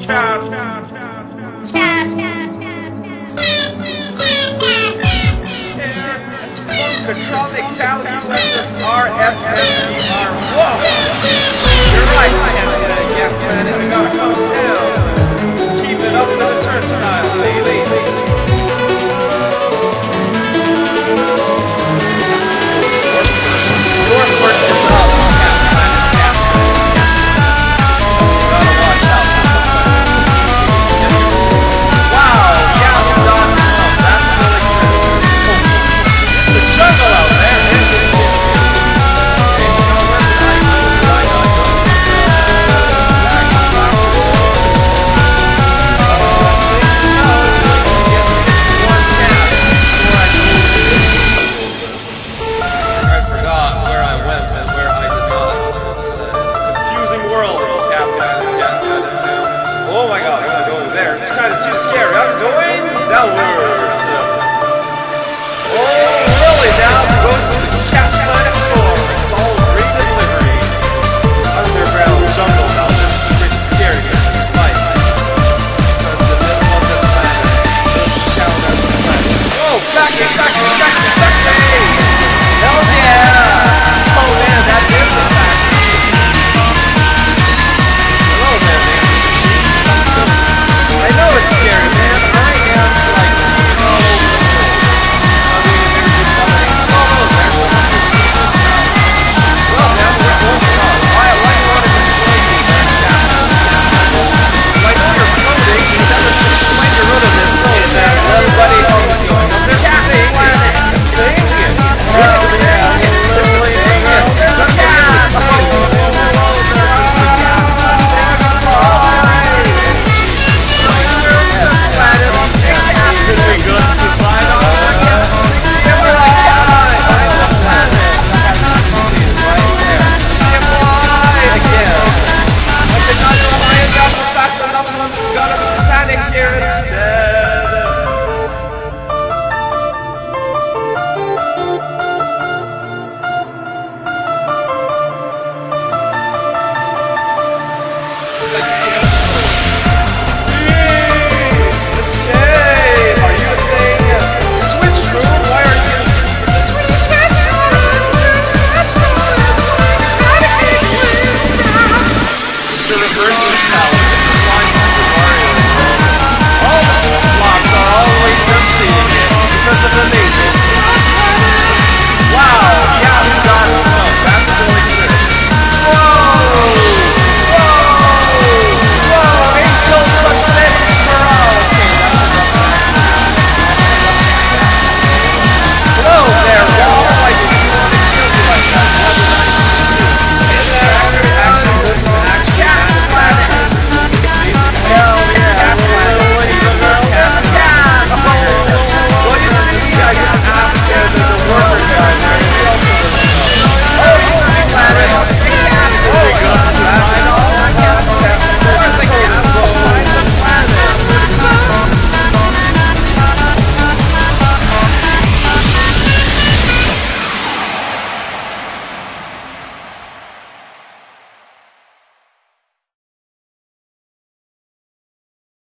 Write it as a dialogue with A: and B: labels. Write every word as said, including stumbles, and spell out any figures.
A: Contronic Cali U S S R F M V R. Whoa! You're right, Captain. Yeah, man, we gotta come down. Keep it up in the turnstile, baby. Northward is up, Captain. Gotta watch out for something. Wow, yeah, we're done. That's really crazy. It's a jungle out there. I forgot where I went and where I did not. It's a, it's a confusing world, Captain. Oh my god, I'm gonna go over there. It's kind of too scary. I'm going downwards. Oh, really? Now it goes to the Cat Planet four. It's all green and livery. Underground jungle. Now this is pretty scary. It's lights. Because the middle of the planet looks down at the planet. Whoa, back me, back me, back me, back me! Hell yeah! Oh man, that is a fact. Hello there, man. I know it's scary, man. I am like, oh, I mean, there's a company. Oh, no, there's a company. Well, man, we're moving on. Why, why do you want to display me like that? I know you're floating. You never should explain your route of this float, man. Everybody else is going. What's there happening? Sing it. Oh, yeah. There's a thing. There's a cat. Oh, oh, oh, there's the cat. Pretty good to find out. Give her a cat. Find the planet. Right there. Can't fly again. I cannot fly enough fast enough. There's gotta be panic here instead. Reverse mentality.